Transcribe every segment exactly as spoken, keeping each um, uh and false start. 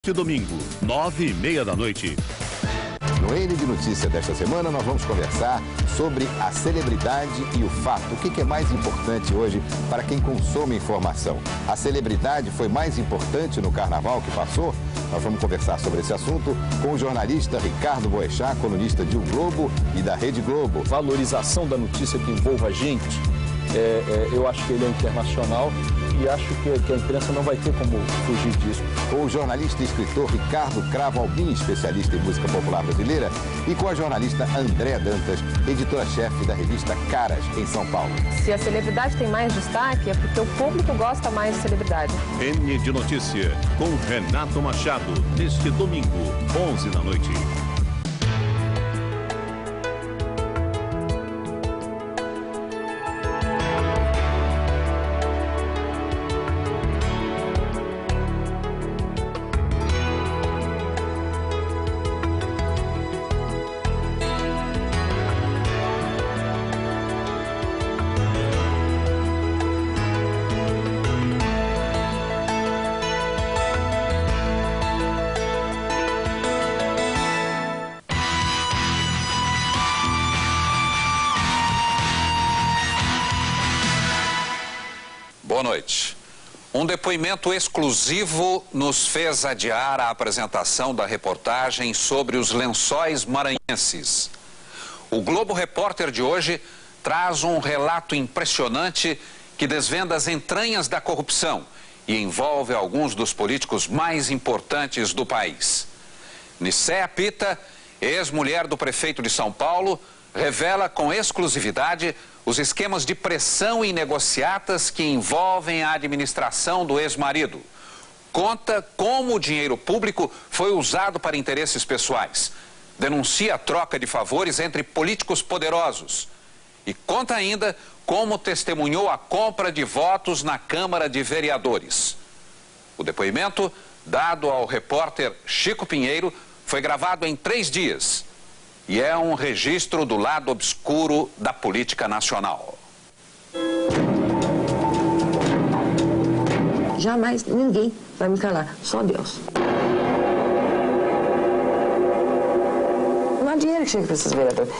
Este domingo, nove e meia da noite. No N de Notícia desta semana, nós vamos conversar sobre a celebridade e o fato. O que é mais importante hoje para quem consome informação? A celebridade foi mais importante no carnaval que passou? Nós vamos conversar sobre esse assunto com o jornalista Ricardo Boechat, colunista de O Globo e da Rede Globo. Valorização da notícia que envolva a gente, é, é, eu acho que ele é internacional e acho que, que a imprensa não vai ter como fugir disso. O jornalista e escritor Ricardo Cravo Albim, especialista em música popular brasileira, e com a jornalista Andréa Dantas, editora-chefe da revista Caras, em São Paulo. Se a celebridade tem mais destaque, é porque o público gosta mais de celebridade. N de Notícia, com Renato Machado, neste domingo, onze da noite. Boa noite. Um depoimento exclusivo nos fez adiar a apresentação da reportagem sobre os lençóis maranhenses. O Globo Repórter de hoje traz um relato impressionante que desvenda as entranhas da corrupção e envolve alguns dos políticos mais importantes do país. Nicéia Pita, ex-mulher do prefeito de São Paulo, revela com exclusividade os esquemas de pressão e negociatas que envolvem a administração do ex-marido. Conta como o dinheiro público foi usado para interesses pessoais. Denuncia a troca de favores entre políticos poderosos. E conta ainda como testemunhou a compra de votos na Câmara de Vereadores. O depoimento, dado ao repórter Chico Pinheiro, foi gravado em três dias. E é um registro do lado obscuro da política nacional. Jamais ninguém vai me calar, só Deus. Não há dinheiro que chega para esses vereadores.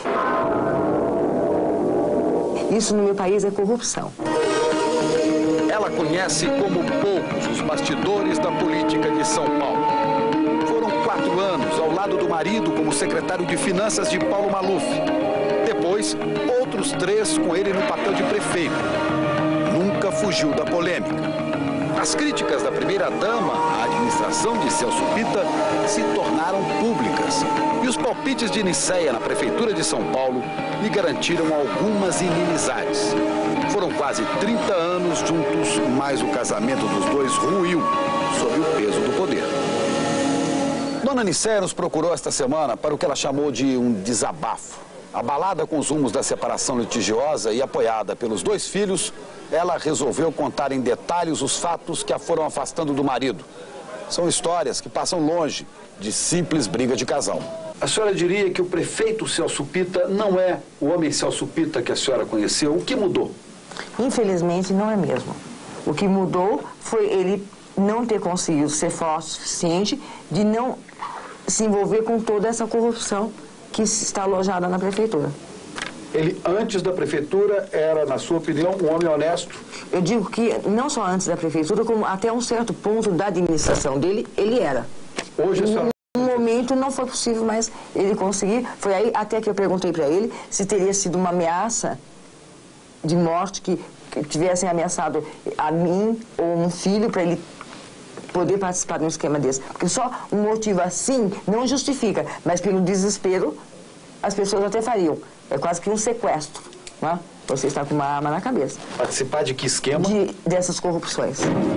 Isso no meu país é corrupção. Ela conhece como poucos os bastidores da política de São Paulo. Quatro anos ao lado do marido como secretário de Finanças de Paulo Maluf. Depois, outros três com ele no papel de prefeito. Nunca fugiu da polêmica. As críticas da primeira-dama à administração de Celso Pita se tornaram públicas. E os palpites de Nicéia na prefeitura de São Paulo lhe garantiram algumas inimizades. Foram quase trinta anos juntos, mas o casamento dos dois ruiu sob o peso do poder. Dona Nicéia nos procurou esta semana para o que ela chamou de um desabafo. Abalada com os rumos da separação litigiosa e apoiada pelos dois filhos, ela resolveu contar em detalhes os fatos que a foram afastando do marido. São histórias que passam longe de simples briga de casal. A senhora diria que o prefeito Celso Pita não é o homem Celso Pita que a senhora conheceu? O que mudou? Infelizmente, não é mesmo. O que mudou foi ele não ter conseguido ser forte o suficiente de não se envolver com toda essa corrupção que está alojada na prefeitura. Ele, antes da prefeitura, era, na sua opinião, um homem honesto? Eu digo que não só antes da prefeitura, como até um certo ponto da administração dele, ele era. Hoje, Em um momento não foi possível mais ele conseguir. Foi aí até que eu perguntei para ele se teria sido uma ameaça de morte, que, que tivessem ameaçado a mim ou um filho para ele poder participar de um esquema desse. Porque só um motivo assim não justifica, mas pelo desespero as pessoas até fariam. É quase que um sequestro, né? Você está com uma arma na cabeça. Participar de que esquema? De, dessas corrupções.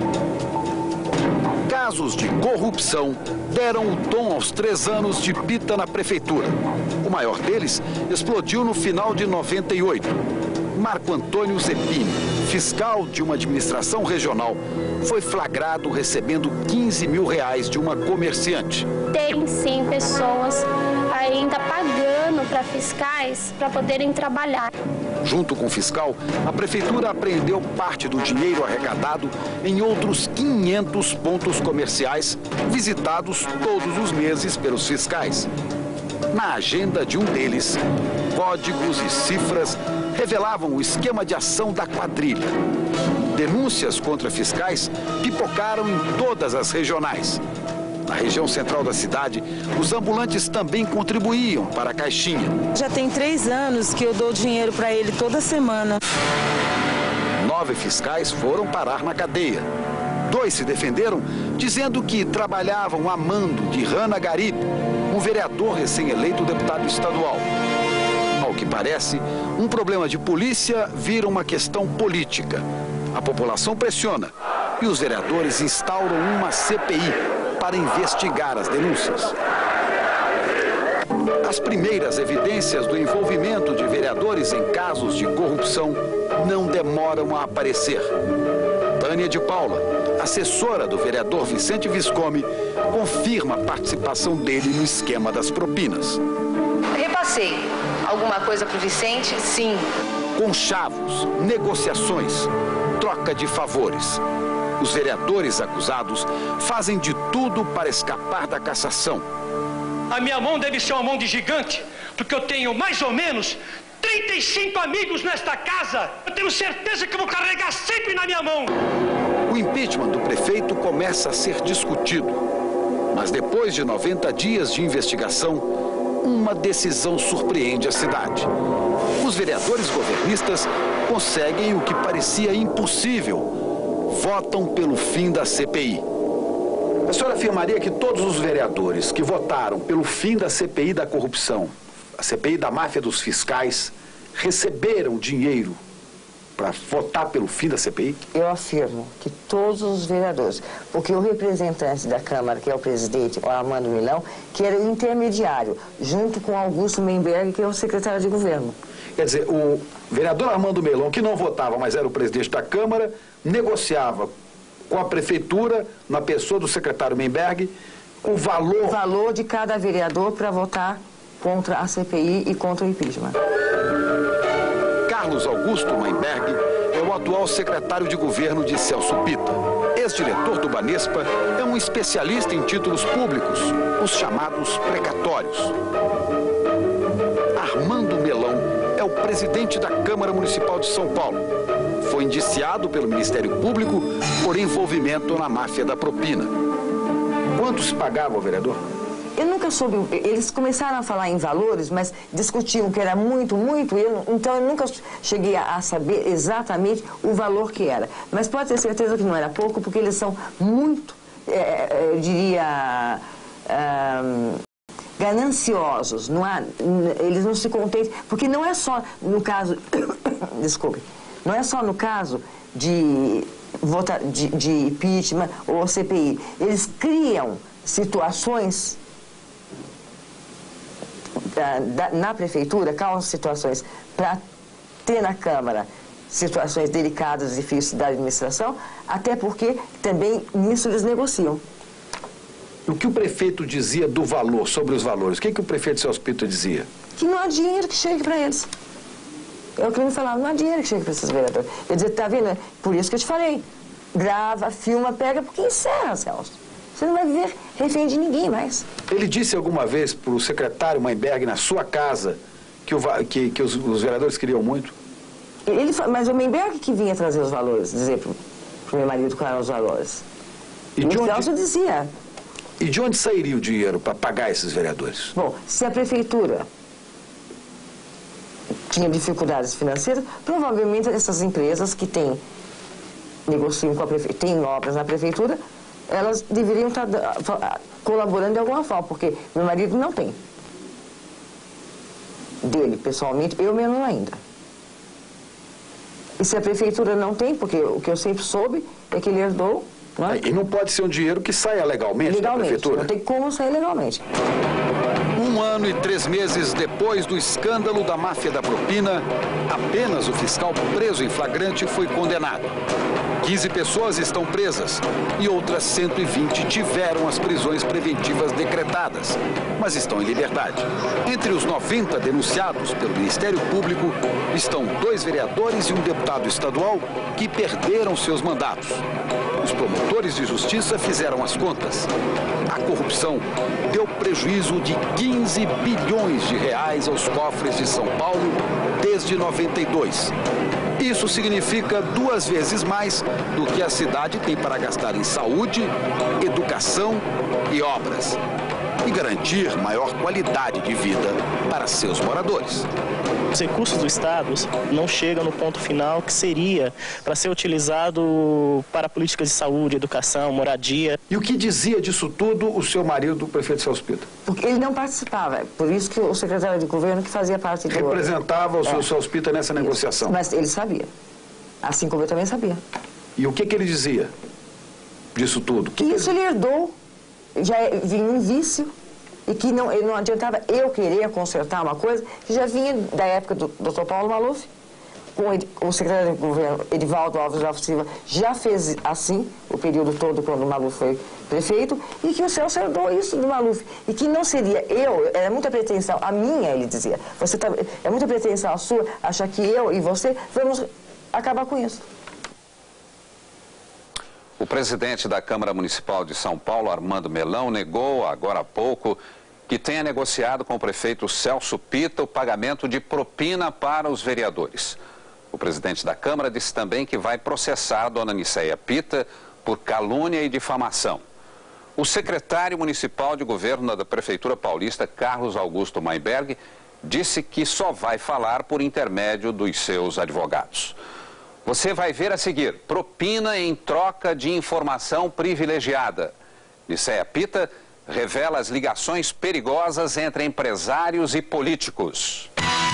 Casos de corrupção deram o tom aos três anos de Pita na prefeitura. O maior deles explodiu no final de noventa e oito. Marco Antônio Zepini, fiscal de uma administração regional, foi flagrado recebendo quinze mil reais de uma comerciante. Tem sim pessoas ainda pagando para fiscais para poderem trabalhar. Junto com o fiscal, a prefeitura apreendeu parte do dinheiro arrecadado em outros quinhentos pontos comerciais visitados todos os meses pelos fiscais. Na agenda de um deles, códigos e cifras revelavam o esquema de ação da quadrilha. Denúncias contra fiscais pipocaram em todas as regionais. Na região central da cidade, os ambulantes também contribuíam para a caixinha. Já tem três anos que eu dou dinheiro para ele toda semana. Nove fiscais foram parar na cadeia. Dois se defenderam dizendo que trabalhavam a mando de Rana Garibe, um vereador recém-eleito deputado estadual. Ao que parece, um problema de polícia vira uma questão política. A população pressiona e os vereadores instauram uma C P I para investigar as denúncias. As primeiras evidências do envolvimento de vereadores em casos de corrupção não demoram a aparecer. Tânia de Paula, assessora do vereador Vicente Viscomi, confirma a participação dele no esquema das propinas. Repassei alguma coisa para o Vicente? Sim. Conchavos, negociações, troca de favores. Os vereadores acusados fazem de tudo para escapar da cassação. A minha mão deve ser uma mão de gigante, porque eu tenho mais ou menos trinta e cinco amigos nesta casa. Eu tenho certeza que vou carregar sempre na minha mão. O impeachment do prefeito começa a ser discutido. Mas depois de noventa dias de investigação, uma decisão surpreende a cidade. Os vereadores governistas conseguem o que parecia impossível. Votam pelo fim da C P I. A senhora afirmaria que todos os vereadores que votaram pelo fim da C P I da corrupção, a C P I da máfia dos fiscais, receberam dinheiro para votar pelo fim da C P I? Eu afirmo que todos os vereadores, porque o representante da Câmara, que é o presidente, o Armando Milão, que era o intermediário, junto com Augusto Menberg, que é o secretário de governo. Quer dizer, o vereador Armando Melon, que não votava, mas era o presidente da Câmara, negociava com a prefeitura, na pessoa do secretário Menberg, o valor... O valor de cada vereador para votar contra a C P I e contra o impeachment. Carlos Augusto Menberg é o atual secretário de governo de Celso Pitta. Ex-diretor do Banespa, é um especialista em títulos públicos, os chamados precatórios. Armando Melão é o presidente da Câmara Municipal de São Paulo. Foi indiciado pelo Ministério Público por envolvimento na máfia da propina. Quanto se pagava ao vereador? Eu nunca soube, eles começaram a falar em valores, mas discutiam que era muito, muito, eu, então eu nunca cheguei a, a saber exatamente o valor que era. Mas pode ter certeza que não era pouco, porque eles são muito, é, eu diria, é, gananciosos, não há, eles não se contentam, porque não é só no caso, desculpe, não é só no caso de, vota, de, de impeachment ou C P I, eles criam situações da, da, na prefeitura, causam situações para ter na Câmara situações delicadas e difíceis da administração, até porque também nisso eles negociam. O que o prefeito dizia do valor, sobre os valores? O que, que o prefeito Celso Pitta dizia? Que não há dinheiro que chegue para eles. É o que ele me falava, não há dinheiro que chegue para esses vereadores. Eu dizia, tá vendo? Por isso que eu te falei. Grava, filma, pega, porque encerra, Celso. Você não vai viver refém de ninguém mais. Ele disse alguma vez para o secretário Menberg, na sua casa, que, o, que, que os, os vereadores queriam muito? Ele, mas o Menberg que vinha trazer os valores, dizer para o meu marido quais eram os valores. E de o onde... Celso dizia... E de onde sairia o dinheiro para pagar esses vereadores? Bom, se a prefeitura tinha dificuldades financeiras, provavelmente essas empresas que têm, negociam com a prefeitura, têm obras na prefeitura, elas deveriam estar colaborando de alguma forma, porque meu marido não tem. Dele, pessoalmente, eu mesmo ainda. E se a prefeitura não tem, porque o que eu sempre soube é que ele herdou. Não é? E não pode ser um dinheiro que saia legalmente, legalmente da prefeitura? Não tem como sair legalmente. Um ano e três meses depois do escândalo da máfia da propina, apenas o fiscal preso em flagrante foi condenado. quinze pessoas estão presas e outras cento e vinte tiveram as prisões preventivas decretadas, mas estão em liberdade. Entre os noventa denunciados pelo Ministério Público estão dois vereadores e um deputado estadual que perderam seus mandatos. Os promotores de justiça fizeram as contas. A corrupção deu prejuízo de quinze bilhões de reais aos cofres de São Paulo desde noventa e dois. Isso significa duas vezes mais do que a cidade tem para gastar em saúde, educação e obras. E garantir maior qualidade de vida para seus moradores. Os recursos do Estado não chegam no ponto final que seria para ser utilizado para políticas de saúde, educação, moradia. E o que dizia disso tudo o seu marido, o prefeito Celso Pitta? Porque ele não participava, por isso que o secretário de governo que fazia parte do... Representava o seu é. Celso Pitta nessa isso. negociação. Mas ele sabia, assim como eu também sabia. E o que, que ele dizia disso tudo? Que isso ele herdou. Já vinha um vício e que não, não adiantava eu querer consertar uma coisa que já vinha da época do doutor Paulo Maluf. Com o secretário de governo, Edivaldo Alves da Silva, já fez assim o período todo quando o Maluf foi prefeito, e que o Celso herdou isso do Maluf. E que não seria eu, era muita pretensão, a minha, ele dizia, você tá, é muita pretensão a sua, achar que eu e você vamos acabar com isso. O presidente da Câmara Municipal de São Paulo, Armando Melão, negou agora há pouco que tenha negociado com o prefeito Celso Pitta o pagamento de propina para os vereadores. O presidente da Câmara disse também que vai processar a dona Nicéia Pitta por calúnia e difamação. O secretário municipal de governo da Prefeitura Paulista, Carlos Augusto Mainberg, disse que só vai falar por intermédio dos seus advogados. Você vai ver a seguir, propina em troca de informação privilegiada. Nicéia Pitta revela as ligações perigosas entre empresários e políticos.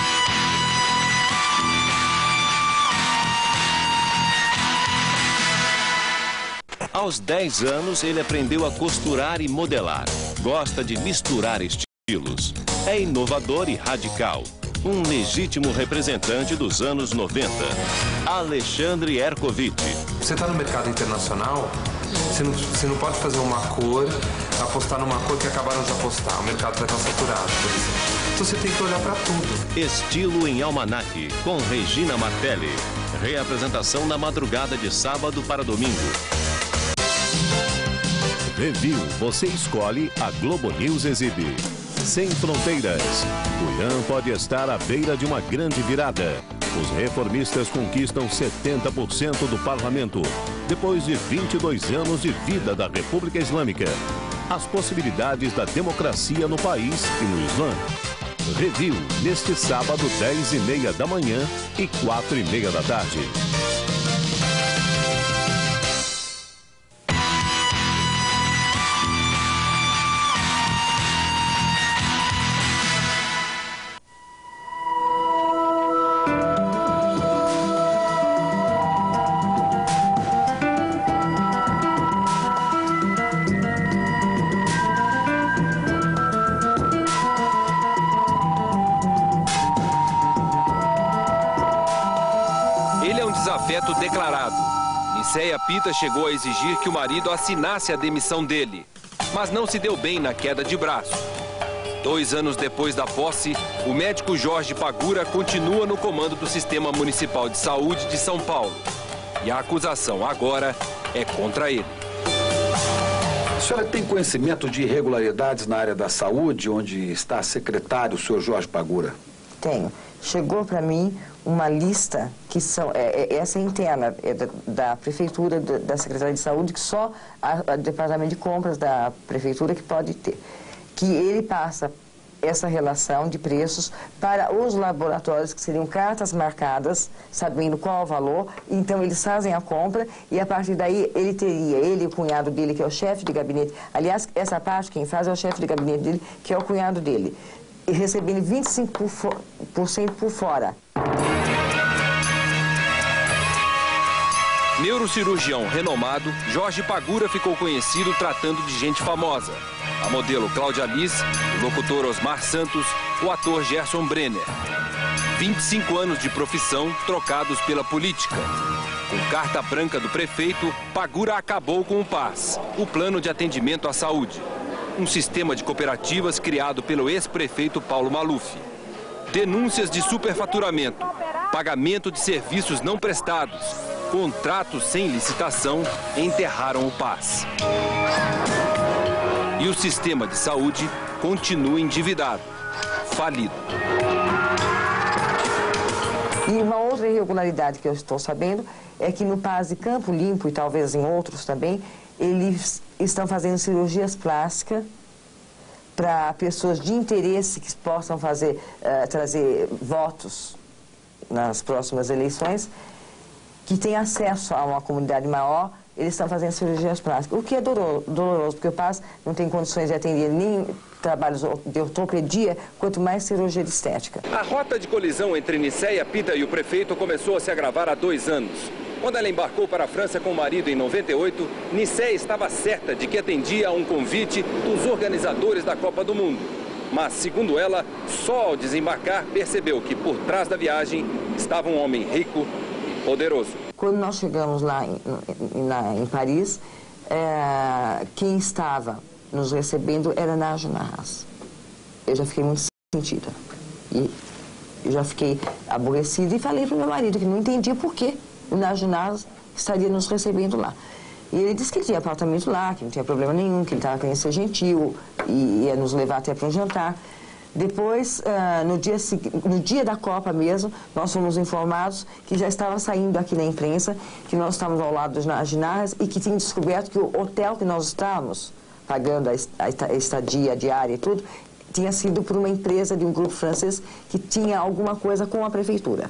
Aos dez anos, ele aprendeu a costurar e modelar. Gosta de misturar estilos. É inovador e radical. Um legítimo representante dos anos noventa. Alexandre Ercovitch. Você está no mercado internacional, você não, você não pode fazer uma cor, apostar numa cor que acabaram de apostar. O mercado vai estar saturado, por exemplo. Então você tem que olhar para tudo. Estilo em Almanac, com Regina Martelli. Reapresentação na madrugada de sábado para domingo. Review, você escolhe, a Globo News exibe. Sem fronteiras. Tuian pode estar à beira de uma grande virada. Os reformistas conquistam setenta por cento do parlamento, depois de vinte e dois anos de vida da República Islâmica. As possibilidades da democracia no país e no Islã. Review, neste sábado, dez e meia da manhã e quatro e meia da tarde. Desafeto declarado. Nicéia Pitta chegou a exigir que o marido assinasse a demissão dele, mas não se deu bem na queda de braço. Dois anos depois da posse, o médico Jorge Pagura continua no comando do Sistema Municipal de Saúde de São Paulo. E a acusação agora é contra ele. A senhora tem conhecimento de irregularidades na área da saúde, onde está secretário, o senhor Jorge Pagura? Tenho. Chegou para mim uma lista que são, é, é, essa é interna, é da, da Prefeitura, da, da Secretaria de Saúde, que só o Departamento de Compras da Prefeitura que pode ter. Que ele passa essa relação de preços para os laboratórios, que seriam cartas marcadas, sabendo qual o valor, então eles fazem a compra e a partir daí ele teria, ele e o cunhado dele, que é o chefe de gabinete, aliás, essa parte quem faz é o chefe de gabinete dele, que é o cunhado dele, e recebendo vinte e cinco por cento por fora. Neurocirurgião renomado, Jorge Pagura ficou conhecido tratando de gente famosa. A modelo Cláudia Liz, o locutor Osmar Santos, o ator Gerson Brenner. vinte e cinco anos de profissão trocados pela política. Com carta branca do prefeito, Pagura acabou com o PAS, o Plano de Atendimento à Saúde. Um sistema de cooperativas criado pelo ex-prefeito Paulo Maluf. Denúncias de superfaturamento, pagamento de serviços não prestados, contratos sem licitação enterraram o PAS. E o sistema de saúde continua endividado, falido. E uma outra irregularidade que eu estou sabendo é que no PAS de Campo Limpo e talvez em outros também, eles estão fazendo cirurgias plásticas para pessoas de interesse que possam fazer, uh, trazer votos nas próximas eleições, que têm acesso a uma comunidade maior, eles estão fazendo cirurgias plásticas. O que é doloroso, porque o PAS não tem condições de atender nem trabalhos de ortopedia, quanto mais cirurgia de estética. A rota de colisão entre Nicéia Pita e o prefeito começou a se agravar há dois anos. Quando ela embarcou para a França com o marido em noventa e oito, Nicéia estava certa de que atendia a um convite dos organizadores da Copa do Mundo. Mas, segundo ela, só ao desembarcar percebeu que por trás da viagem estava um homem rico e poderoso. Quando nós chegamos lá em, em, em Paris, é, quem estava nos recebendo era Nagy Narras. Eu já fiquei muito sentida. E eu já fiquei aborrecida e falei para o meu marido que não entendia por quê o Nagy Narras estaria nos recebendo lá. E ele disse que ele tinha apartamento lá, que não tinha problema nenhum, que ele estava querendo ser gentil e ia nos levar até para um jantar. Depois, uh, no, dia, no dia da Copa mesmo, nós fomos informados que já estava saindo aqui na imprensa, que nós estávamos ao lado dos Nagy Narras e que tinha descoberto que o hotel que nós estávamos pagando a, a estadia diária e tudo, tinha sido por uma empresa de um grupo francês que tinha alguma coisa com a prefeitura.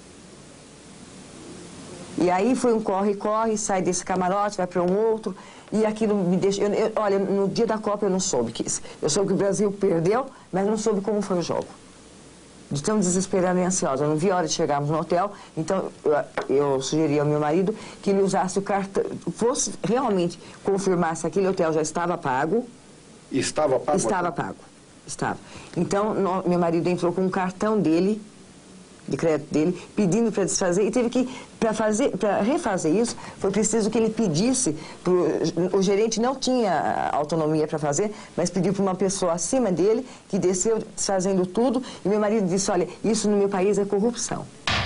E aí foi um corre-corre, sai desse camarote, vai para um outro, e aquilo me deixa... Eu, eu, olha, no dia da Copa eu não soube que... Eu soube que o Brasil perdeu, mas não soube como foi o jogo. De tão desesperada e ansiosa. Eu não vi a hora de chegarmos no hotel, então eu, eu sugeri ao meu marido que ele usasse o cartão... Fosse realmente confirmar se aquele hotel já estava pago. Estava pago? Estava pago. Estava. Então, no, meu marido entrou com o cartão dele, de crédito dele, pedindo para desfazer, e teve que, para fazer, para refazer isso, foi preciso que ele pedisse, pro, o gerente não tinha autonomia para fazer, mas pediu para uma pessoa acima dele, que desceu desfazendo tudo, e meu marido disse, olha, isso no meu país é corrupção.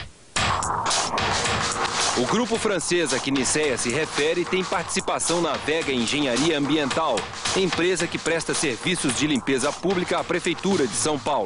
O grupo francês a que Nicéia se refere tem participação na Vega Engenharia Ambiental, empresa que presta serviços de limpeza pública à Prefeitura de São Paulo.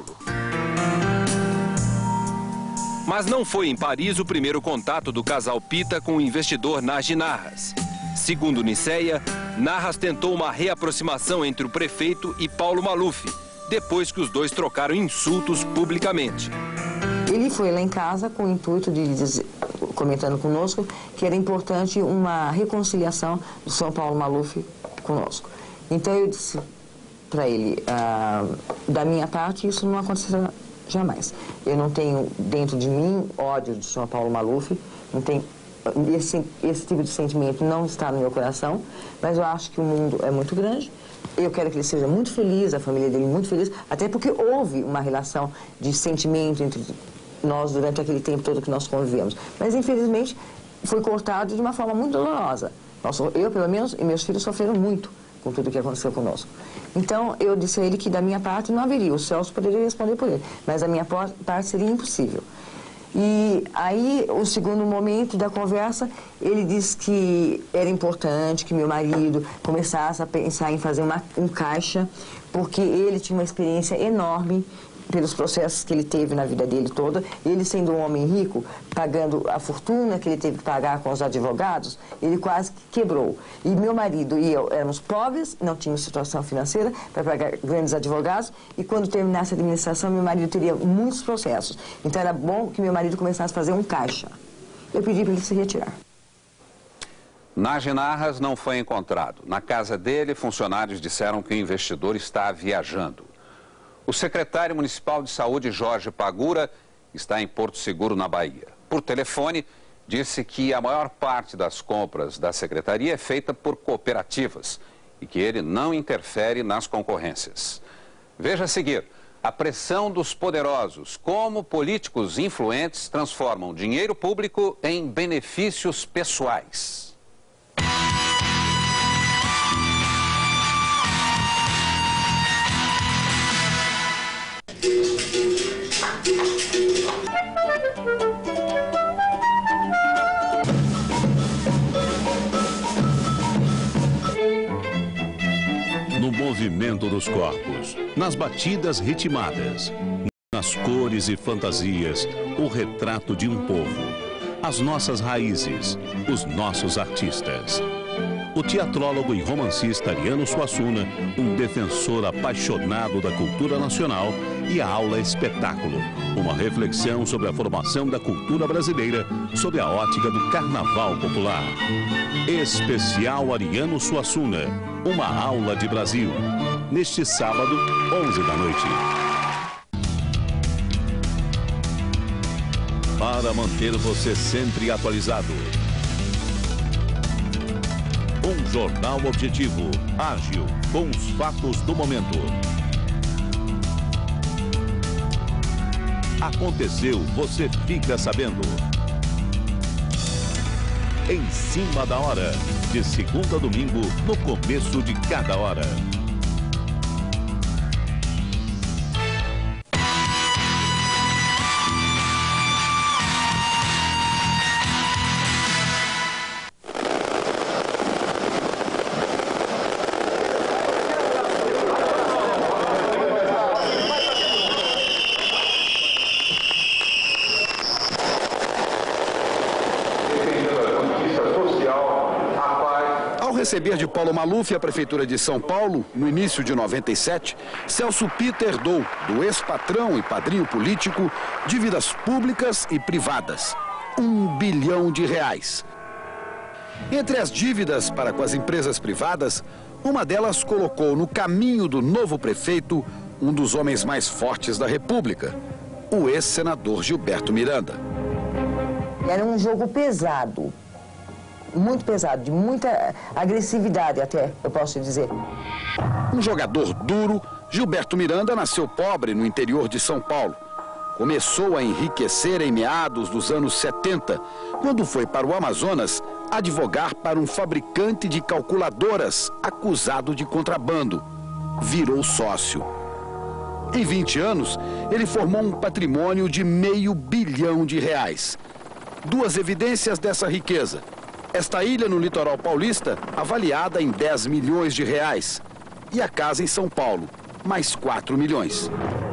Mas não foi em Paris o primeiro contato do casal Pita com o investidor Nagy Narras. Segundo Nicéia, Narras tentou uma reaproximação entre o prefeito e Paulo Maluf, depois que os dois trocaram insultos publicamente. Ele foi lá em casa com o intuito de dizer, comentando conosco, que era importante uma reconciliação do São Paulo Maluf conosco. Então eu disse para ele, ah, da minha parte, isso não acontecerá jamais. Eu não tenho dentro de mim ódio do senhor Paulo Maluf, não tenho, esse, esse tipo de sentimento não está no meu coração, mas eu acho que o mundo é muito grande. Eu quero que ele seja muito feliz, a família dele muito feliz, até porque houve uma relação de sentimento entre nós durante aquele tempo todo que nós convivemos. Mas, infelizmente, foi cortado de uma forma muito dolorosa. Nós, eu, pelo menos, e meus filhos sofreram muito com tudo o que aconteceu conosco. Então, eu disse a ele que da minha parte não haveria, o Celso poderia responder por ele, mas da minha parte seria impossível. E aí, o segundo momento da conversa, ele disse que era importante que meu marido começasse a pensar em fazer uma, um caixa, porque ele tinha uma experiência enorme pelos processos que ele teve na vida dele toda. Ele, sendo um homem rico, pagando a fortuna que ele teve que pagar com os advogados, ele quase que quebrou. E meu marido e eu éramos pobres, não tínhamos situação financeira para pagar grandes advogados, e quando terminasse a administração, meu marido teria muitos processos. Então era bom que meu marido começasse a fazer um caixa. Eu pedi para ele se retirar. Nagy Narras não foi encontrado. Na casa dele, funcionários disseram que o investidor está viajando. O secretário municipal de saúde, Jorge Pagura, está em Porto Seguro, na Bahia. Por telefone, disse que a maior parte das compras da secretaria é feita por cooperativas e que ele não interfere nas concorrências. Veja a seguir a pressão dos poderosos. Como políticos influentes transformam dinheiro público em benefícios pessoais. No movimento dos corpos, nas batidas ritmadas, nas cores e fantasias, o retrato de um povo, as nossas raízes, os nossos artistas. O teatrólogo e romancista Ariano Suassuna, um defensor apaixonado da cultura nacional, e a aula Espetáculo, uma reflexão sobre a formação da cultura brasileira sob a ótica do carnaval popular. Especial Ariano Suassuna, uma aula de Brasil, neste sábado, onze da noite. Para manter você sempre atualizado. Um jornal objetivo, ágil, com os fatos do momento. Aconteceu, você fica sabendo. Em cima da hora, de segunda a domingo, no começo de cada hora. Receber de Paulo Maluf a Prefeitura de São Paulo, no início de noventa e sete, Celso Pitta herdou do ex-patrão e padrinho político dívidas públicas e privadas. Um bilhão de reais. Entre as dívidas para com as empresas privadas, uma delas colocou no caminho do novo prefeito um dos homens mais fortes da República, o ex-senador Gilberto Miranda. Era um jogo pesado. Muito pesado, de muita agressividade até, eu posso dizer. Um jogador duro, Gilberto Miranda nasceu pobre no interior de São Paulo. Começou a enriquecer em meados dos anos setenta, quando foi para o Amazonas advogar para um fabricante de calculadoras acusado de contrabando. Virou sócio. Em vinte anos, ele formou um patrimônio de meio bilhão de reais. Duas evidências dessa riqueza. Esta ilha no litoral paulista, avaliada em dez milhões de reais. E a casa em São Paulo, mais quatro milhões.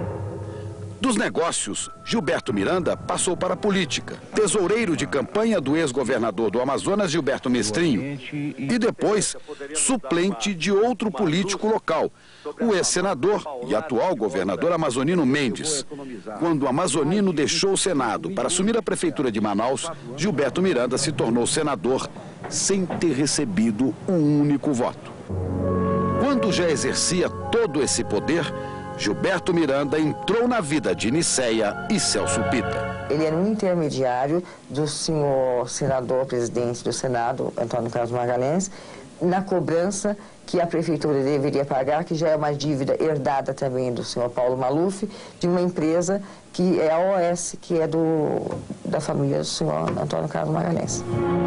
Dos negócios, Gilberto Miranda passou para a política. Tesoureiro de campanha do ex-governador do Amazonas, Gilberto Mestrinho. E depois, suplente de outro político local, o ex-senador e atual governador amazonino Mendes. Quando o amazonino deixou o Senado para assumir a prefeitura de Manaus, Gilberto Miranda se tornou senador sem ter recebido um único voto. Quando já exercia todo esse poder, Gilberto Miranda entrou na vida de Nicéia e Celso Pitta. Ele era um intermediário do senhor senador, presidente do Senado, Antônio Carlos Magalhães, na cobrança que a prefeitura deveria pagar, que já é uma dívida herdada também do senhor Paulo Maluf, de uma empresa que é a O S, que é do, da família do senhor Antônio Carlos Magalhães.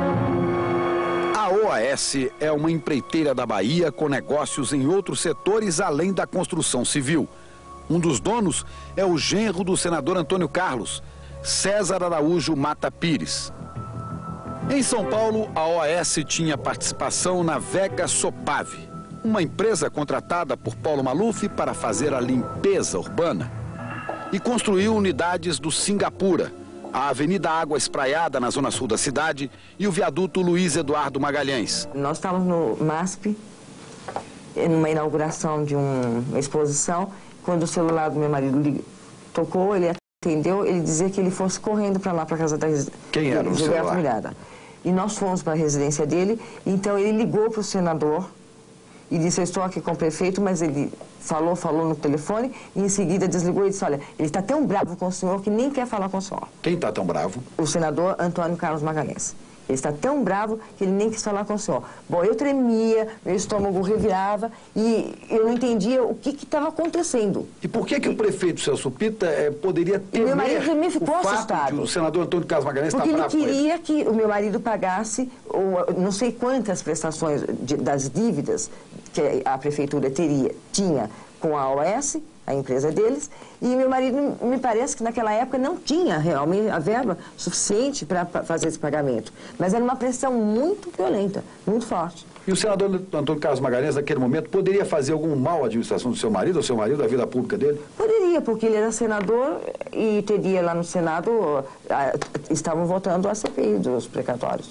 A O A S é uma empreiteira da Bahia com negócios em outros setores além da construção civil. Um dos donos é o genro do senador Antônio Carlos, César Araújo Mata Pires. Em São Paulo, a O A S tinha participação na Vega Sopave, uma empresa contratada por Paulo Maluf para fazer a limpeza urbana. E construiu unidades do Singapura, a Avenida Água Espraiada, na zona sul da cidade, e o viaduto Luiz Eduardo Magalhães. Nós estávamos no MASP, numa inauguração de um, uma exposição, quando o celular do meu marido tocou, ele atendeu, ele dizia que ele fosse correndo para lá, para a casa da residência. Quem era o celular? Miranda. E nós fomos para a residência dele, então ele ligou para o senador e disse, eu estou aqui com o prefeito, mas ele falou, falou no telefone, e em seguida desligou e disse, olha, ele está tão bravo com o senhor que nem quer falar com o senhor. Quem está tão bravo? O senador Antônio Carlos Magalhães, Ele está tão bravo que ele nem quis falar com o senhor. Bom, eu tremia, meu estômago revirava e eu não entendia o que estava acontecendo. E por que que o prefeito Celso Pitta eh, poderia ter meu marido também ficou o fato assustado. de o senador Antônio Carlos Magalhães estar bravo com ele? Porque ele queria que o meu marido pagasse ou, não sei quantas prestações de, das dívidas que a prefeitura teria, tinha com a O S, a empresa deles, e meu marido, me parece que naquela época não tinha realmente a verba suficiente para fazer esse pagamento. Mas era uma pressão muito violenta, muito forte. E o senador Antônio Carlos Magalhães, naquele momento, poderia fazer algum mal à administração do seu marido, ou seu marido, à vida pública dele? Poderia, porque ele era senador e teria lá no Senado, estavam votando a C P I dos precatórios.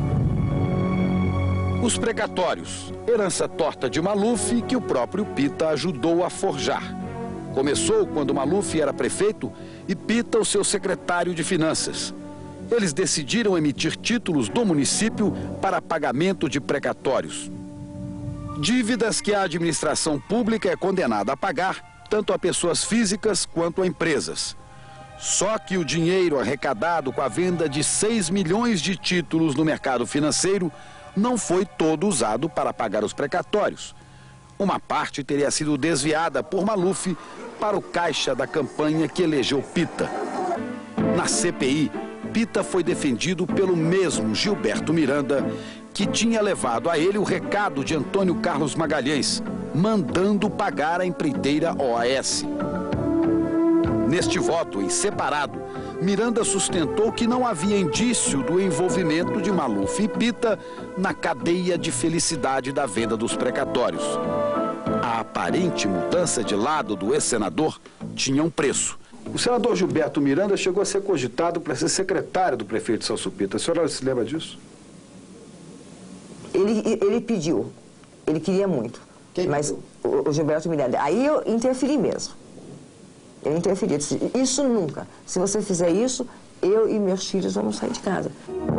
Os precatórios, herança torta de Maluf que o próprio Pitta ajudou a forjar. Começou quando Maluf era prefeito e Pitta o seu secretário de Finanças. Eles decidiram emitir títulos do município para pagamento de precatórios. Dívidas que a administração pública é condenada a pagar, tanto a pessoas físicas quanto a empresas. Só que o dinheiro arrecadado com a venda de seis milhões de títulos no mercado financeiro não foi todo usado para pagar os precatórios. Uma parte teria sido desviada por Maluf para o caixa da campanha que elegeu Pitta. Na C P I, Pitta foi defendido pelo mesmo Gilberto Miranda, que tinha levado a ele o recado de Antônio Carlos Magalhães, mandando pagar a empreiteira O A S. Neste voto, em separado, Miranda sustentou que não havia indício do envolvimento de Maluf e Pitta na cadeia de felicidade da venda dos precatórios. A aparente mudança de lado do ex-senador tinha um preço. O senador Gilberto Miranda chegou a ser cogitado para ser secretário do prefeito Celso Pitta. A senhora se lembra disso? Ele, ele pediu, ele queria muito. Quem mas o, o Gilberto Miranda, aí eu interferi mesmo. Eu interferi, eu disse, isso nunca. Se você fizer isso, eu e meus filhos vamos sair de casa.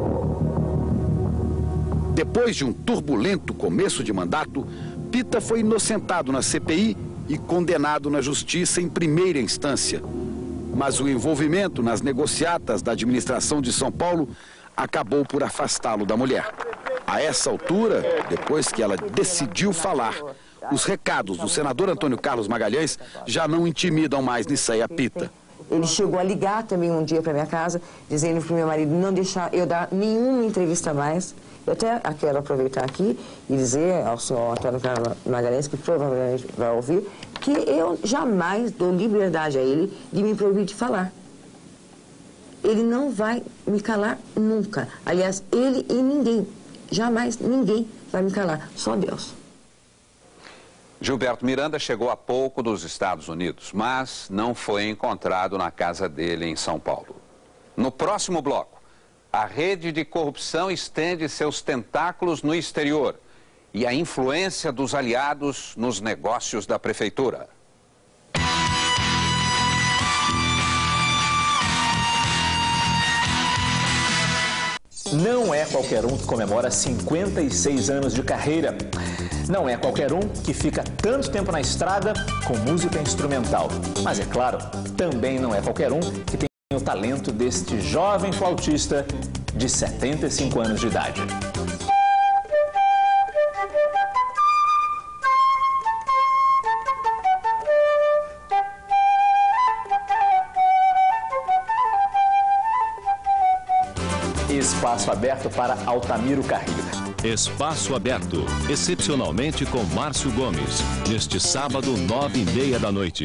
Depois de um turbulento começo de mandato, Pitta foi inocentado na C P I e condenado na justiça em primeira instância. Mas o envolvimento nas negociatas da administração de São Paulo acabou por afastá-lo da mulher. A essa altura, depois que ela decidiu falar, os recados do senador Antônio Carlos Magalhães já não intimidam mais Nicéia Pitta. Ele chegou a ligar também um dia para minha casa, dizendo para o meu marido não deixar eu dar nenhuma entrevista mais. Eu até quero aproveitar aqui e dizer ao senhor Antônio Carlos Magalhães, que provavelmente vai ouvir, que eu jamais dou liberdade a ele de me proibir de falar. Ele não vai me calar nunca. Aliás, ele e ninguém, jamais ninguém vai me calar, só Deus. Gilberto Miranda chegou há pouco dos Estados Unidos, mas não foi encontrado na casa dele em São Paulo. No próximo bloco, a rede de corrupção estende seus tentáculos no exterior e a influência dos aliados nos negócios da prefeitura. Não é qualquer um que comemora cinquenta e seis anos de carreira. Não é qualquer um que fica tanto tempo na estrada com música instrumental. Mas, é claro, também não é qualquer um que tem o talento deste jovem flautista de setenta e cinco anos de idade. Espaço aberto para Altamiro Carrilho. Espaço aberto, excepcionalmente com Márcio Gomes, neste sábado, nove e meia da noite.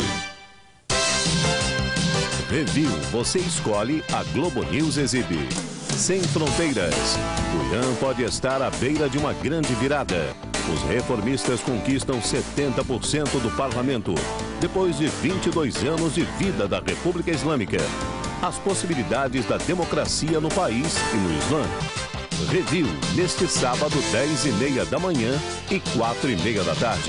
Review, você escolhe, a Globo News exibe. Sem fronteiras, o Ian pode estar à beira de uma grande virada. Os reformistas conquistam setenta por cento do parlamento, depois de vinte e dois anos de vida da República Islâmica. As possibilidades da democracia no país e no Islã. Review, neste sábado, dez e meia da manhã e quatro e meia da tarde.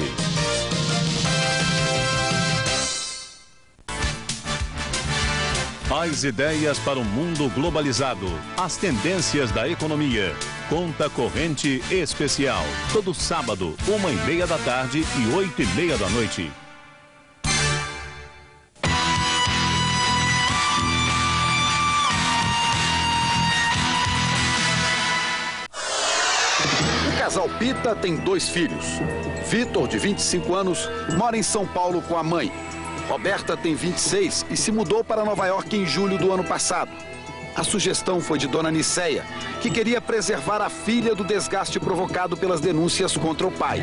As ideias para um mundo globalizado. As tendências da economia. Conta corrente especial. Todo sábado, uma e meia da tarde e oito e meia da noite. casal Pita tem dois filhos. Vitor, de vinte e cinco anos, mora em São Paulo com a mãe. Roberta tem vinte e seis e se mudou para Nova York em julho do ano passado. A sugestão foi de Dona Niceia, que queria preservar a filha do desgaste provocado pelas denúncias contra o pai.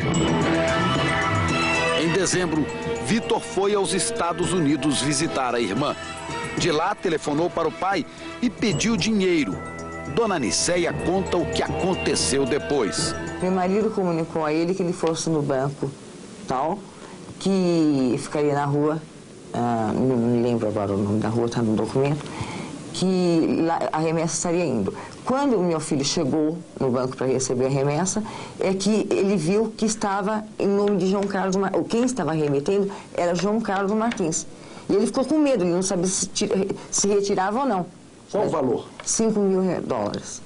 Em dezembro, Vitor foi aos Estados Unidos visitar a irmã. De lá, telefonou para o pai e pediu dinheiro. Dona Niceia conta o que aconteceu depois. Meu marido comunicou a ele que ele fosse no banco, tal, que ficaria na rua, ah, não me lembro agora o nome da rua, está no documento, que lá a remessa estaria indo. Quando o meu filho chegou no banco para receber a remessa, é que ele viu que estava em nome de João Carlos Martins. Quem estava remetendo era João Carlos Martins. E ele ficou com medo, ele não sabia se, tira, se retirava ou não. Qual o valor? cinco mil dólares.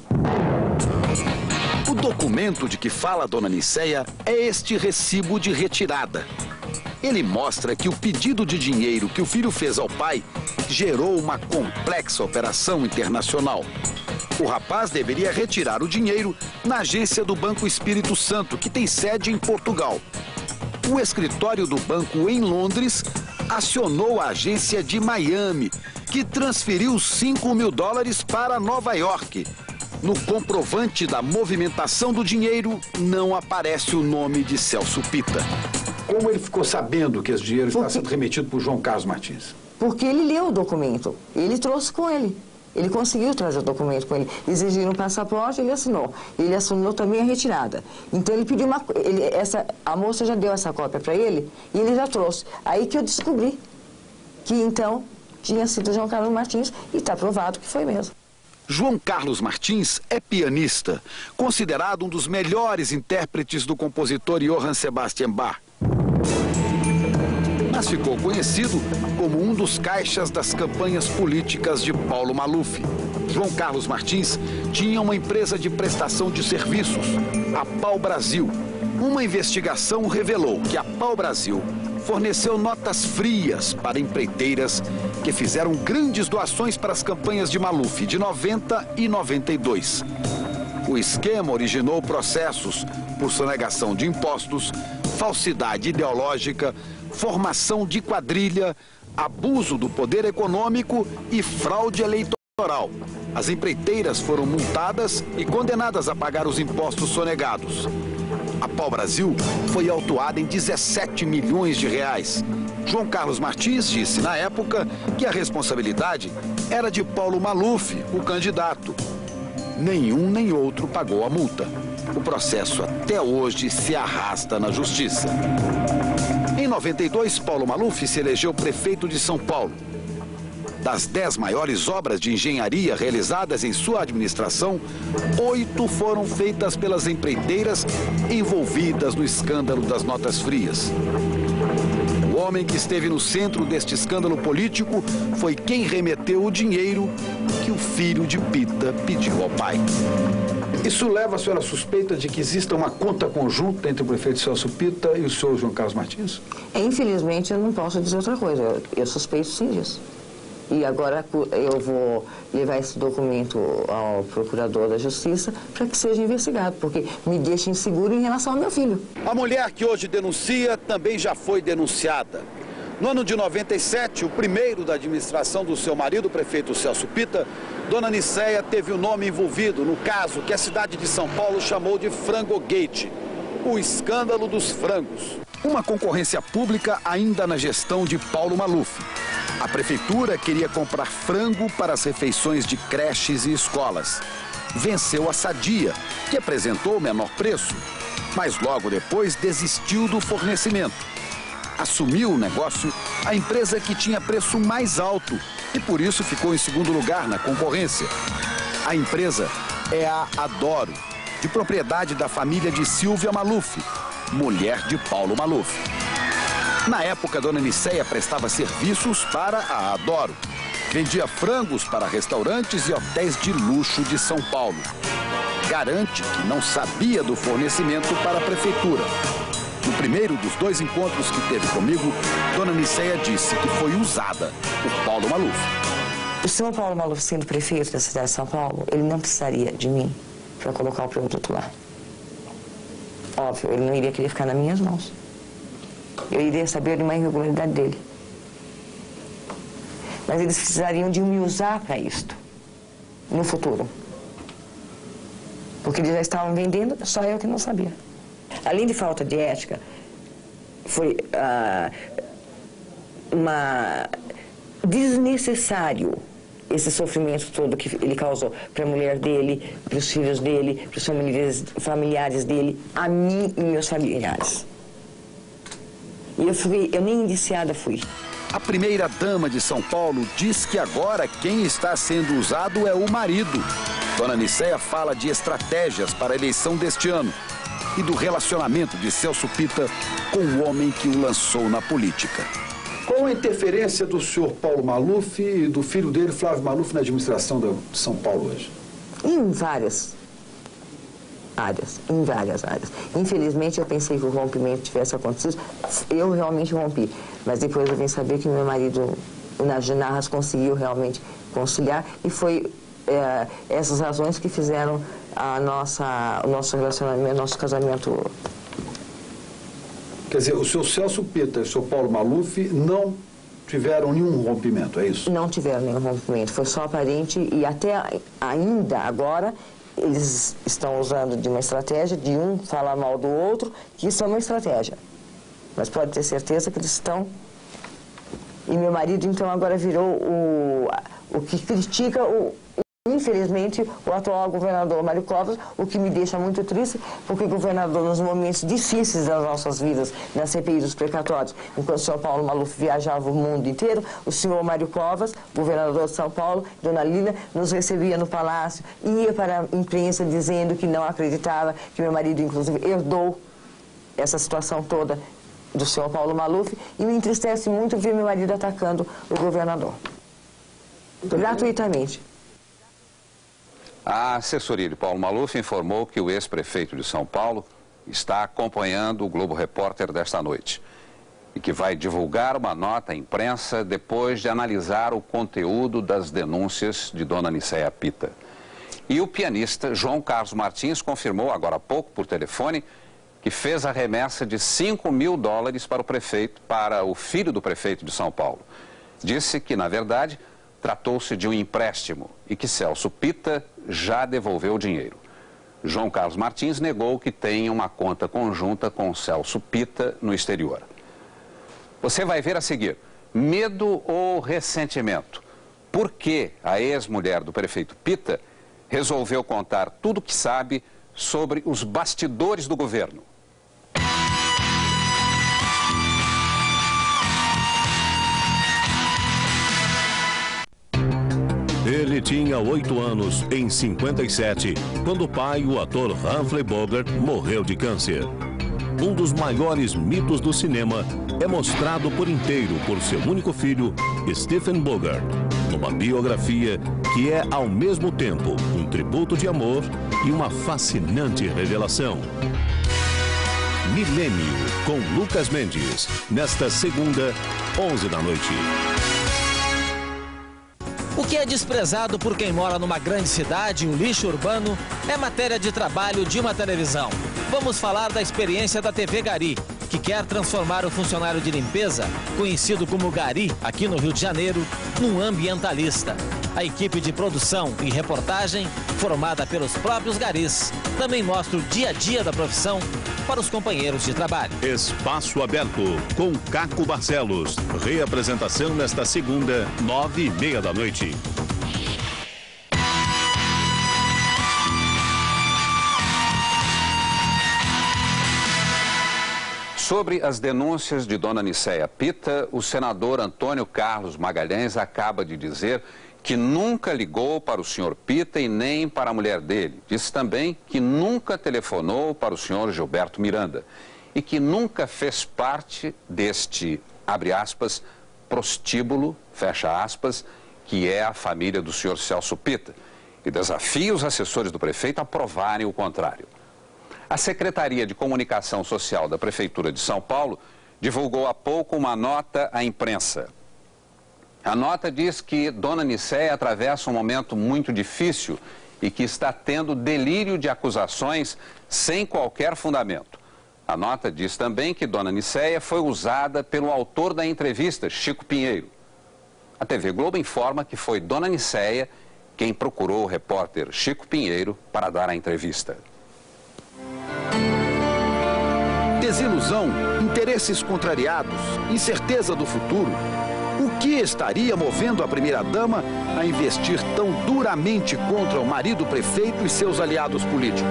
O documento de que fala a Dona Niceia é este recibo de retirada. Ele mostra que o pedido de dinheiro que o filho fez ao pai gerou uma complexa operação internacional. O rapaz deveria retirar o dinheiro na agência do Banco Espírito Santo, que tem sede em Portugal. O escritório do banco em Londres acionou a agência de Miami, que transferiu cinco mil dólares para Nova York. No comprovante da movimentação do dinheiro, não aparece o nome de Celso Pita. Como ele ficou sabendo que esse dinheiro Porque... está sendo remetido por João Carlos Martins? Porque ele leu o documento, ele trouxe com ele. Ele conseguiu trazer o documento com ele. Exigiram um passaporte, ele assinou. Ele assinou também a retirada. Então ele pediu uma... Ele, essa, a moça já deu essa cópia para ele e ele já trouxe. Aí que eu descobri que então tinha sido João Carlos Martins e está provado que foi mesmo. João Carlos Martins é pianista, considerado um dos melhores intérpretes do compositor Johann Sebastian Bach. Mas ficou conhecido como um dos caixas das campanhas políticas de Paulo Maluf. João Carlos Martins tinha uma empresa de prestação de serviços, a Pau Brasil. Uma investigação revelou que a Pau Brasil forneceu notas frias para empreiteiras que fizeram grandes doações para as campanhas de Maluf de noventa e noventa e dois. O esquema originou processos por sonegação de impostos, falsidade ideológica, formação de quadrilha, abuso do poder econômico e fraude eleitoral. As empreiteiras foram multadas e condenadas a pagar os impostos sonegados. A Pau Brasil foi autuada em dezessete milhões de reais. João Carlos Martins disse na época que a responsabilidade era de Paulo Maluf, o candidato. Nenhum nem outro pagou a multa. O processo até hoje se arrasta na justiça. Em noventa e dois, Paulo Maluf se elegeu prefeito de São Paulo. Das dez maiores obras de engenharia realizadas em sua administração, oito foram feitas pelas empreiteiras envolvidas no escândalo das notas frias. O homem que esteve no centro deste escândalo político foi quem remeteu o dinheiro que o filho de Pita pediu ao pai. Isso leva a senhora à suspeita de que exista uma conta conjunta entre o prefeito Celso Pita e o senhor João Carlos Martins? Infelizmente, eu não posso dizer outra coisa. Eu, eu suspeito sim disso. E agora eu vou levar esse documento ao procurador da Justiça para que seja investigado, porque me deixa inseguro em relação ao meu filho. A mulher que hoje denuncia também já foi denunciada. No ano de noventa e sete, o primeiro da administração do seu marido, o prefeito Celso Pita, Dona Niceia teve o nome envolvido no caso que a cidade de São Paulo chamou de Frangogate, o escândalo dos frangos. Uma concorrência pública ainda na gestão de Paulo Maluf. A prefeitura queria comprar frango para as refeições de creches e escolas. Venceu a Sadia, que apresentou o menor preço, mas logo depois desistiu do fornecimento. Assumiu o negócio a empresa que tinha preço mais alto e por isso ficou em segundo lugar na concorrência. A empresa é a Adoro, de propriedade da família de Silvia Maluf, mulher de Paulo Maluf. Na época, Dona Niceia prestava serviços para a Adoro. Vendia frangos para restaurantes e hotéis de luxo de São Paulo. Garante que não sabia do fornecimento para a prefeitura. No primeiro dos dois encontros que teve comigo, Dona Niceia disse que foi usada por Paulo Maluf. O senhor Paulo Maluf, sendo prefeito da cidade de São Paulo, ele não precisaria de mim para colocar o produto lá. óbvio, ele não iria querer ficar nas minhas mãos. Eu iria saber de uma irregularidade dele. Mas eles precisariam de me usar para isto, no futuro. Porque eles já estavam vendendo, só eu que não sabia. Além de falta de ética, foi ah, uma desnecessário esse sofrimento todo que ele causou para a mulher dele, para os filhos dele, para os familiares, familiares dele, a mim e meus familiares. E eu, fui, eu nem indiciada fui. A primeira-dama de São Paulo diz que agora quem está sendo usado é o marido. Dona Nicéia fala de estratégias para a eleição deste ano e do relacionamento de Celso Pitta com o homem que o lançou na política. Qual a interferência do senhor Paulo Maluf e do filho dele, Flávio Maluf, na administração de São Paulo hoje? Em várias áreas, em várias áreas. Infelizmente, eu pensei que o rompimento tivesse acontecido. Eu realmente rompi, mas depois eu vim saber que meu marido, nas Ginarras, conseguiu realmente conciliar e foi é, essas razões que fizeram a nossa, o nosso relacionamento, nosso casamento. Quer dizer, o senhor Celso Pitta e o senhor Paulo Maluf não tiveram nenhum rompimento, é isso? Não tiveram nenhum rompimento, foi só aparente e até ainda agora eles estão usando de uma estratégia de um falar mal do outro, que isso é uma estratégia. Mas pode ter certeza que eles estão... E meu marido, então, agora virou o, o que critica, o, infelizmente, o atual governador Mário Covas, o que me deixa muito triste, porque o governador, nos momentos difíceis das nossas vidas, na C P I dos precatórios, enquanto o senhor Paulo Maluf viajava o mundo inteiro, o senhor Mário Covas, governador de São Paulo, dona Lila, nos recebia no palácio, ia para a imprensa dizendo que não acreditava, que meu marido, inclusive, herdou essa situação toda do senhor Paulo Maluf, e me entristece muito ver meu marido atacando o governador. Gratuitamente. A assessoria de Paulo Maluf informou que o ex-prefeito de São Paulo está acompanhando o Globo Repórter desta noite e que vai divulgar uma nota à imprensa depois de analisar o conteúdo das denúncias de Dona Nicéia Pitta. E o pianista João Carlos Martins confirmou agora há pouco por telefone que fez a remessa de cinco mil dólares para o prefeito, para o filho do prefeito de São Paulo. Disse que, na verdade, tratou-se de um empréstimo e que Celso Pitta já devolveu o dinheiro. João Carlos Martins negou que tenha uma conta conjunta com Celso Pitta no exterior. Você vai ver a seguir: medo ou ressentimento? Por que a ex-mulher do prefeito Pitta resolveu contar tudo o que sabe sobre os bastidores do governo? Ele tinha oito anos em cinquenta e sete, quando o pai, o ator Humphrey Bogart, morreu de câncer. Um dos maiores mitos do cinema é mostrado por inteiro por seu único filho, Stephen Bogart, numa biografia que é, ao mesmo tempo, um tributo de amor e uma fascinante revelação. Milênio, com Lucas Mendes, nesta segunda, onze da noite. O que é desprezado por quem mora numa grande cidade, um lixo urbano, é matéria de trabalho de uma televisão. Vamos falar da experiência da T V Gari, que quer transformar o funcionário de limpeza, conhecido como Gari, aqui no Rio de Janeiro, num ambientalista. A equipe de produção e reportagem, formada pelos próprios garis, também mostra o dia a dia da profissão para os companheiros de trabalho. Espaço Aberto, com Caco Barcelos. Reapresentação nesta segunda, nove e meia da noite. Sobre as denúncias de Dona Nicéia Pitta, o senador Antônio Carlos Magalhães acaba de dizer que nunca ligou para o senhor Pitta e nem para a mulher dele. Disse também que nunca telefonou para o senhor Gilberto Miranda e que nunca fez parte deste, abre aspas, prostíbulo, fecha aspas, que é a família do senhor Celso Pitta, e desafia os assessores do prefeito a provarem o contrário. A Secretaria de Comunicação Social da Prefeitura de São Paulo divulgou há pouco uma nota à imprensa. A nota diz que Dona Nicéia atravessa um momento muito difícil e que está tendo delírio de acusações sem qualquer fundamento. A nota diz também que Dona Nicéia foi usada pelo autor da entrevista, Chico Pinheiro. A T V Globo informa que foi Dona Nicéia quem procurou o repórter Chico Pinheiro para dar a entrevista. Desilusão, interesses contrariados, incerteza do futuro. O que estaria movendo a primeira-dama a investir tão duramente contra o marido prefeito e seus aliados políticos?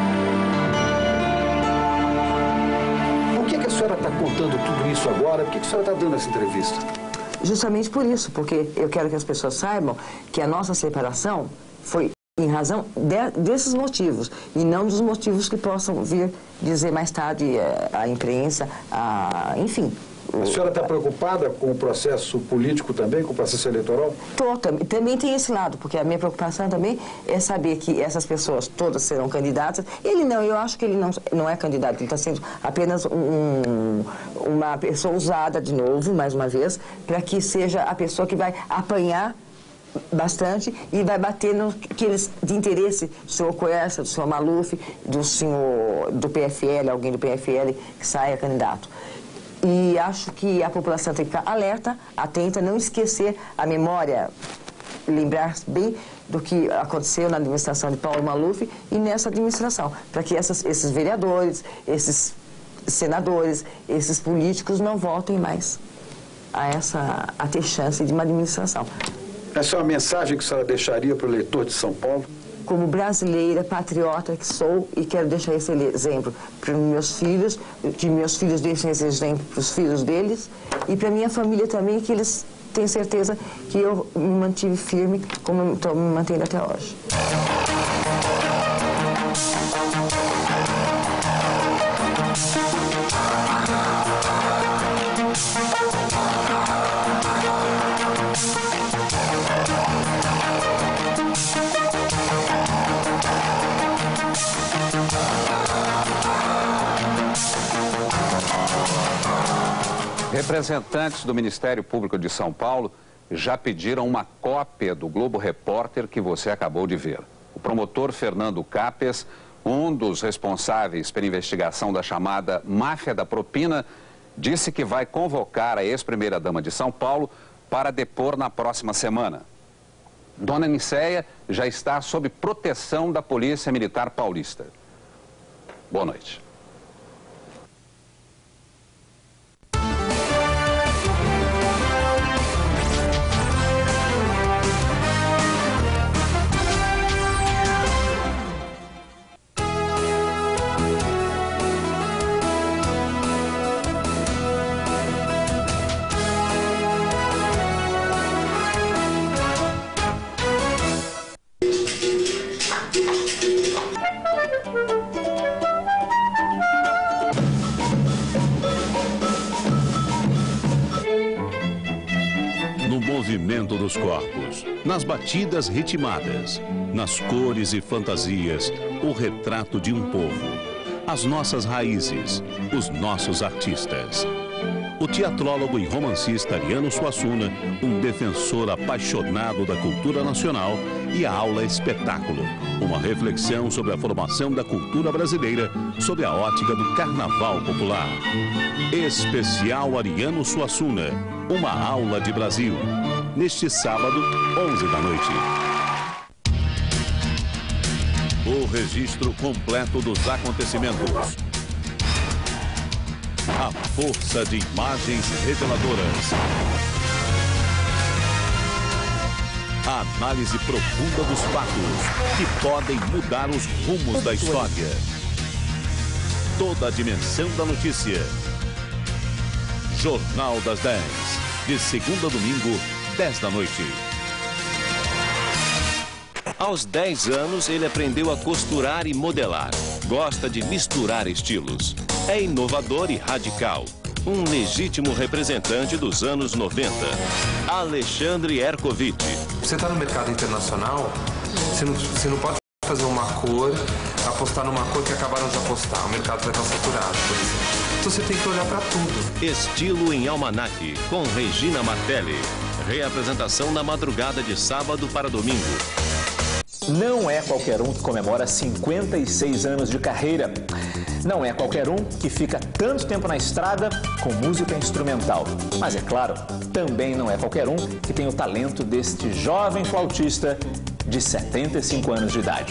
Por que, que a senhora está contando tudo isso agora? Por que, que a senhora está dando essa entrevista? Justamente por isso, porque eu quero que as pessoas saibam que a nossa separação foi em razão de, desses motivos e não dos motivos que possam vir dizer mais tarde a, a imprensa, a, enfim. A senhora está preocupada com o processo político também, com o processo eleitoral? Tô, também, também tem esse lado, porque a minha preocupação também é saber que essas pessoas todas serão candidatas. Ele não, eu acho que ele não, não é candidato, ele está sendo apenas um, uma pessoa usada de novo, mais uma vez, para que seja a pessoa que vai apanhar bastante e vai bater no que eles de interesse do senhor Quercia, do senhor Maluf, do senhor do P F L, alguém do P F L que saia candidato. E acho que a população tem que ficar alerta, atenta, não esquecer a memória, lembrar bem do que aconteceu na administração de Paulo Maluf e nessa administração, para que essas, esses vereadores, esses senadores, esses políticos não voltem mais a, essa, a ter chance de uma administração. Essa é uma mensagem que a senhora deixaria para o eleitor de São Paulo? Como brasileira, patriota que sou, e quero deixar esse exemplo para meus filhos, que meus filhos deixem esse exemplo para os filhos deles, e para minha família também, que eles têm certeza que eu me mantive firme, como estou me mantendo até hoje. Representantes do Ministério Público de São Paulo já pediram uma cópia do Globo Repórter que você acabou de ver. O promotor Fernando Capes, um dos responsáveis pela investigação da chamada máfia da propina, disse que vai convocar a ex-primeira-dama de São Paulo para depor na próxima semana. Dona Nicéia já está sob proteção da Polícia Militar Paulista. Boa noite. Movimento dos corpos, nas batidas ritmadas, nas cores e fantasias, o retrato de um povo, as nossas raízes, os nossos artistas. O teatrólogo e romancista Ariano Suassuna, um defensor apaixonado da cultura nacional, e a aula espetáculo, uma reflexão sobre a formação da cultura brasileira sob a ótica do carnaval popular. Especial Ariano Suassuna, uma aula de Brasil. Neste sábado, onze da noite. O registro completo dos acontecimentos. A força de imagens reveladoras. A análise profunda dos fatos que podem mudar os rumos da história. Toda a dimensão da notícia. Jornal das dez. De segunda a domingo, dez da noite. Aos dez anos, ele aprendeu a costurar e modelar. Gosta de misturar estilos. É inovador e radical. Um legítimo representante dos anos noventa. Alexandre Ercovitch. Você está no mercado internacional, você não, você não pode fazer uma cor, apostar numa cor que acabaram de apostar. O mercado vai estar saturado, por exemplo. Então você tem que olhar para tudo. Estilo em Almanac, com Regina Martelli. Reapresentação na madrugada de sábado para domingo. Não é qualquer um que comemora cinquenta e seis anos de carreira. Não é qualquer um que fica tanto tempo na estrada com música instrumental. Mas é claro, também não é qualquer um que tem o talento deste jovem flautista de setenta e cinco anos de idade.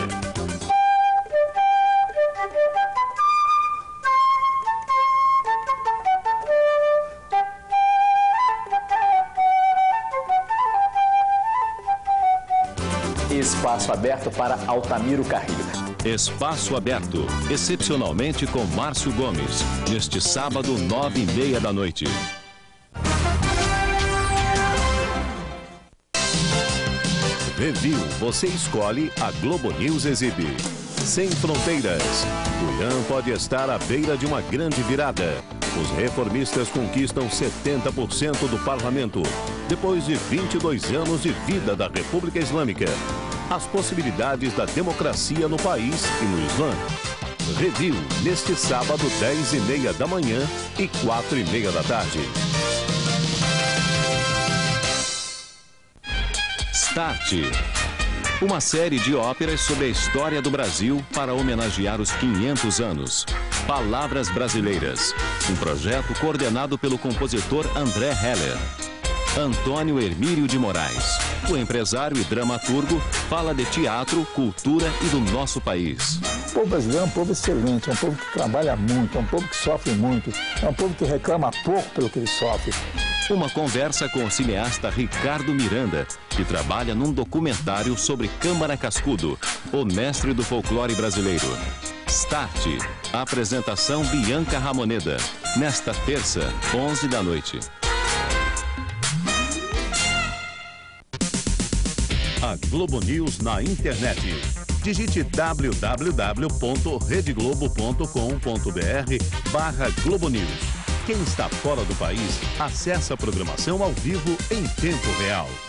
Espaço aberto para Altamiro Carrilho. Espaço aberto, excepcionalmente com Márcio Gomes, neste sábado, nove e meia da noite. Review, você escolhe, a Globo News exibe. Sem fronteiras, Tuian pode estar à beira de uma grande virada. Os reformistas conquistam setenta por cento do parlamento, depois de vinte e dois anos de vida da República Islâmica. As possibilidades da democracia no país e no Islã. Review, neste sábado, dez e meia da manhã e quatro e meia da tarde. Start. Uma série de óperas sobre a história do Brasil para homenagear os quinhentos anos. Palavras Brasileiras. Um projeto coordenado pelo compositor André Heller. Antônio Hermílio de Moraes. O empresário e dramaturgo fala de teatro, cultura e do nosso país. O povo brasileiro é um povo excelente, é um povo que trabalha muito, é um povo que sofre muito, é um povo que reclama pouco pelo que ele sofre. Uma conversa com o cineasta Ricardo Miranda, que trabalha num documentário sobre Câmara Cascudo, o mestre do folclore brasileiro. Start. Apresentação Bianca Ramoneda. Nesta terça, onze da noite. A Globo News na internet. Digite w w w ponto rede globo ponto com ponto br barra Globo News. Quem está fora do país, acessa a programação ao vivo em tempo real.